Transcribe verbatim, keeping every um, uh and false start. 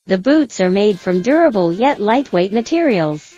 The boots are made from durable yet lightweight materials.